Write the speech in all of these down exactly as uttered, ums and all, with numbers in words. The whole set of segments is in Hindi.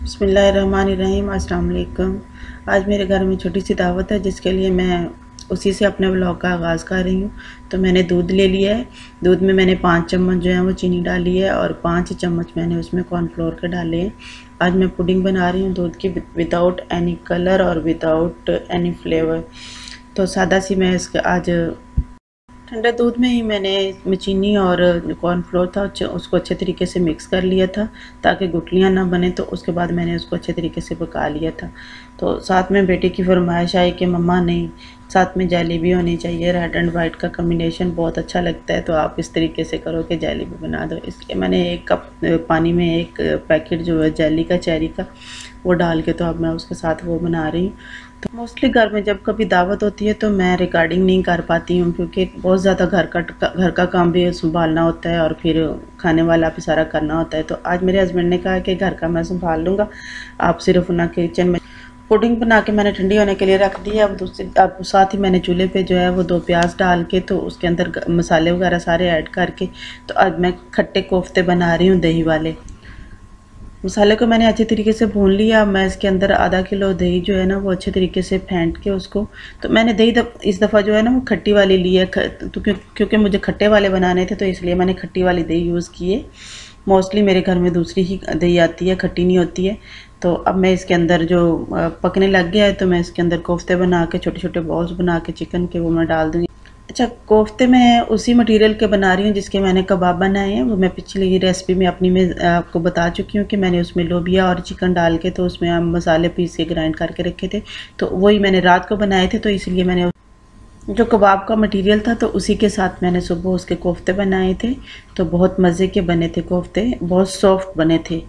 बिस्मिल्लाहिर्रहमानिर्रहीम। अस्सलाम वालेकुम। आज मेरे घर में छोटी सी दावत है जिसके लिए मैं उसी से अपने व्लॉग का आगाज़ कर रही हूँ। तो मैंने दूध ले लिया है। दूध में मैंने पाँच चम्मच जो है वो चीनी डाली है और पाँच चम्मच मैंने उसमें कॉर्नफ्लोर के डाले हैं। आज मैं पुडिंग बना रही हूँ दूध की, विदाउट एनी कलर और विदाउट एनी फ्लेवर। तो सादा सी मैं इसका आज ठंडे दूध में ही मैंने चीनी और कॉर्नफ्लोर था उसको अच्छे तरीके से मिक्स कर लिया था ताकि गुठलियाँ ना बने। तो उसके बाद मैंने उसको अच्छे तरीके से पका लिया था। तो साथ में बेटे की फरमाइश आई कि मम्मा नहीं, साथ में जेली भी होनी चाहिए, रेड एंड वाइट का कम्बिनेशन बहुत अच्छा लगता है, तो आप इस तरीके से करो कि जेली भी बना दो। इसलिए मैंने एक कप पानी में एक पैकेट जो है जेली का, चेरी का, वो डाल के तो अब मैं उसके साथ वो बना रही हूँ। तो मोस्टली घर में जब कभी दावत होती है तो मैं रिकॉर्डिंग नहीं कर पाती हूँ क्योंकि बहुत ज़्यादा घर का घर का काम भी संभालना होता है और फिर खाने वाला भी सारा करना होता है। तो आज मेरे हस्बैंड ने कहा कि घर का मैं संभाल लूँगा, आप सिर्फ ना किचन में। पुडिंग बना के मैंने ठंडी होने के लिए रख दी है। अब दूसरी अब साथ ही मैंने चूल्हे पे जो है वो दो प्याज डाल के तो उसके अंदर मसाले वगैरह सारे ऐड करके तो आज मैं खट्टे कोफ्ते बना रही हूँ दही वाले। मसाले को मैंने अच्छे तरीके से भून लिया। मैं इसके अंदर आधा किलो दही जो है ना वो अच्छे तरीके से फेंट के उसको, तो मैंने दही दफ, इस दफ़ा जो है ना वो खट्टी वाली ली है तो क्योंकि मुझे खट्टे वाले बनाने थे तो इसलिए मैंने खट्टी वाली दही यूज़ की है। मोस्टली मेरे घर में दूसरी ही दही आती है, खट्टी नहीं होती है। तो अब मैं इसके अंदर जो पकने लग गया है तो मैं इसके अंदर कोफ्ते बना के छोटे छोटे बॉल्स बना के चिकन के वो मैं डाल दूँगी। अच्छा, कोफ्ते मैं उसी मटेरियल के बना रही हूँ जिसके मैंने कबाब बनाए हैं। वो मैं पिछली रेसिपी में अपनी में आपको बता चुकी हूँ कि मैंने उसमें लोबिया और चिकन डाल के तो उसमें हम मसाले पीस के ग्राइंड करके रखे थे, तो वही मैंने रात को बनाए थे। तो इसलिए मैंने जो कबाब का मटेरियल था तो उसी के साथ मैंने सुबह उसके कोफ्ते बनाए थे। तो बहुत मज़े के बने थे कोफ्ते, बहुत सॉफ्ट बने थे।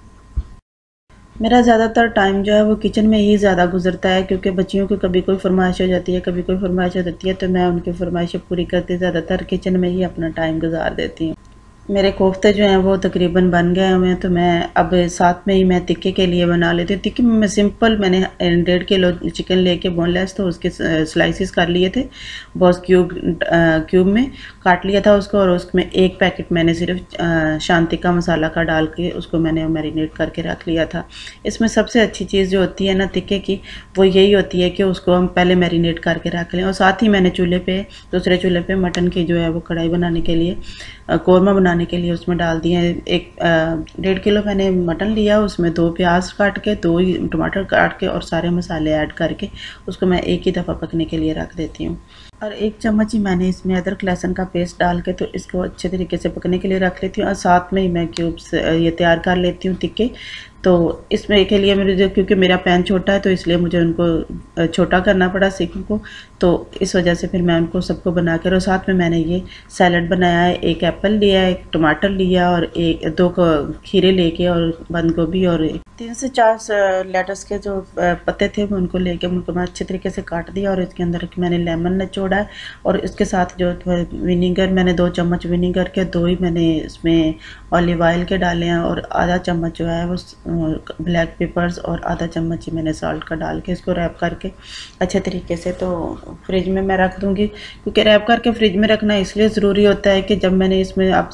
मेरा ज़्यादातर टाइम जो है वो किचन में ही ज़्यादा गुजरता है क्योंकि बच्चियों की कभी कोई फरमाइश हो जाती है, कभी कोई फरमाइश हो जाती है, तो मैं उनकी फरमाइशें पूरी करते ज़्यादातर किचन में ही अपना टाइम गुजार देती हूँ। मेरे कोफ्ते जो हैं वो तकरीबन बन गए हुए हैं। तो मैं अब साथ में ही मैं टिक्के के लिए बना लेती हूँ। टिक्के में मैं सिंपल मैंने डेढ़ किलो चिकन लेके बोनलेस तो उसके स्लाइसिस कर लिए थे, बहुत क्यूब क्यूब में काट लिया था उसको, और उसमें एक पैकेट मैंने सिर्फ शांति का मसाला का डाल के उसको मैंने मैरिनेट करके रख लिया था। इसमें सबसे अच्छी चीज़ जो होती है ना टिक्के की वो यही होती है कि उसको हम पहले मैरिनेट करके रख लें। और साथ ही मैंने चूल्हे पे दूसरे चूल्हे पे मटन की जो है वो कढ़ाई बनाने के लिए, कौरमा बनाने के लिए उसमें डाल दिए। एक डेढ़ किलो मैंने मटन लिया, उसमें दो प्याज काट के, दो ही टमाटर काट के और सारे मसाले ऐड करके उसको मैं एक ही दफ़ा पकने के लिए रख देती हूँ। और एक चम्मच ही मैंने इसमें अदरक लहसुन का पेस्ट डाल के तो इसको अच्छे तरीके से पकने के लिए रख लेती हूँ। और साथ में ही मैं क्यूब्स ये तैयार कर लेती हूँ टिक्के। तो इसमें के लिए मेरे जो क्योंकि मेरा पैन छोटा है तो इसलिए मुझे उनको छोटा करना पड़ा सीखने को, तो इस वजह से फिर मैं उनको सबको बना कर। और साथ में मैंने ये सैलड बनाया है, एक एप्पल लिया, एक टमाटर लिया और एक दो खीरे लेके और बंद गोभी और तीन से चार लेटस के जो पत्ते थे वो उनको लेके उनको मैं अच्छे तरीके से काट दिया। और इसके अंदर मैंने लेमन निचोड़ा है और इसके साथ जो विनीगर मैंने दो चम्मच विनीगर के, दो ही मैंने इसमें ऑलिव ऑयल के डाले हैं और आधा चम्मच जो है वो ब्लैक पेपर्स और आधा चम्मच ही मैंने सॉल्ट का डाल के इसको रैप करके अच्छे तरीके से तो फ्रिज में मैं रख दूँगी। क्योंकि रैप करके फ्रिज में रखना इसलिए ज़रूरी होता है कि जब मैंने इसमें अब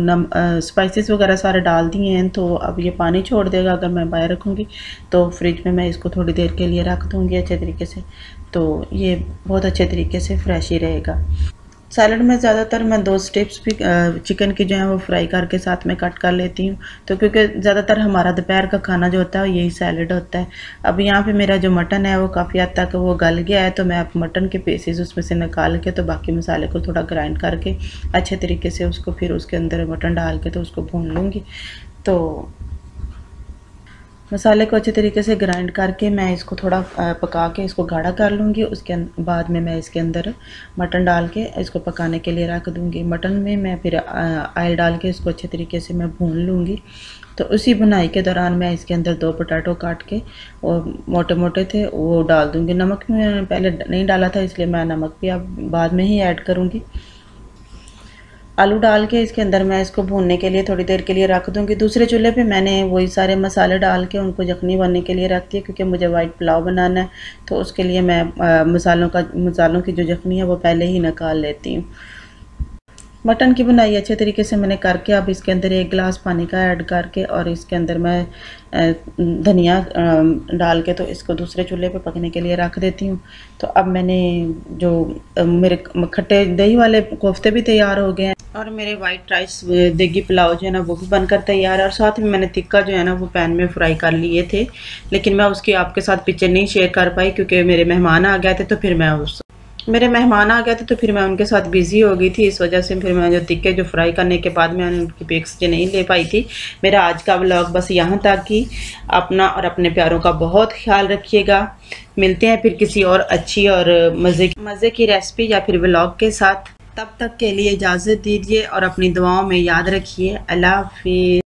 स्पाइसेस वगैरह सारे डाल दिए हैं तो अब ये पानी छोड़ देगा। अगर मैं बाहर रखूँगी तो फ्रिज में मैं इसको थोड़ी देर के लिए रख दूँगी अच्छे तरीके से, तो ये बहुत अच्छे तरीके से फ्रेश ही रहेगा। सैलड में ज़्यादातर मैं दो स्ट्रिप्स भी चिकन की जो है वो फ्राई करके साथ में कट कर लेती हूँ। तो क्योंकि ज़्यादातर हमारा दोपहर का खाना जो होता है यही सैलड होता है। अब यहाँ पे मेरा जो मटन है वो काफ़ी हद तक वो गल गया है, तो मैं अब मटन के पीसेस उसमें से निकाल के तो बाकी मसाले को थोड़ा ग्राइंड करके अच्छे तरीके से उसको फिर उसके अंदर मटन डाल के तो उसको भून लूँगी। तो मसाले को अच्छे तरीके से ग्राइंड करके मैं इसको थोड़ा पका के इसको गाढ़ा कर लूँगी। उसके बाद में मैं इसके अंदर मटन डाल के इसको पकाने के लिए रख दूँगी। मटन में मैं फिर ऑयल डाल के इसको अच्छे तरीके से मैं भून लूँगी। तो उसी बुनाई के दौरान मैं इसके अंदर दो पोटैटो काट के और मोटे मोटे थे वो डाल दूँगी। नमक मैंने पहले नहीं डाला था इसलिए मैं नमक भी अब बाद में ही ऐड करूँगी। आलू डाल के इसके अंदर मैं इसको भूनने के लिए थोड़ी देर के लिए रख दूँगी। दूसरे चूल्हे पे मैंने वही सारे मसाले डाल के उनको यखनी बनने के लिए रख दिया क्योंकि मुझे वाइट पुलाव बनाना है, तो उसके लिए मैं आ, मसालों का मसालों की जो यखनी है वो पहले ही निकाल लेती हूँ। मटन की बुनाई अच्छे तरीके से मैंने करके अब इसके अंदर एक गिलास पानी का ऐड करके और इसके अंदर मैं धनिया डाल के तो इसको दूसरे चूल्हे पे पकने के लिए रख देती हूँ। तो अब मैंने जो मेरे खट्टे दही वाले कोफ्ते भी तैयार हो गए हैं और मेरे वाइट राइस देगी पुलाव जो है ना वो भी बनकर तैयार है। और साथ में मैंने टिक्का जो है ना वो पैन में फ्राई कर लिए थे, लेकिन मैं उसकी आपके साथ पिक्चर नहीं शेयर कर पाई क्योंकि मेरे मेहमान आ गए थे। तो फिर मैं उस मेरे मेहमान आ गए थे तो फिर मैं उनके साथ बिज़ी हो गई थी, इस वजह से फिर मैं जो टिक्के जो फ्राई करने के बाद मैं उनकी पिक्स जो नहीं ले पाई थी। मेरा आज का व्लॉग बस यहाँ तक ही। अपना और अपने प्यारों का बहुत ख्याल रखिएगा। मिलते हैं फिर किसी और अच्छी और मज़े मज़े की रेसिपी या फिर व्लॉग के साथ। तब तक के लिए इजाज़त दीजिए और अपनी दुआओं में याद रखिए। अल्लाह हाफ़िज़।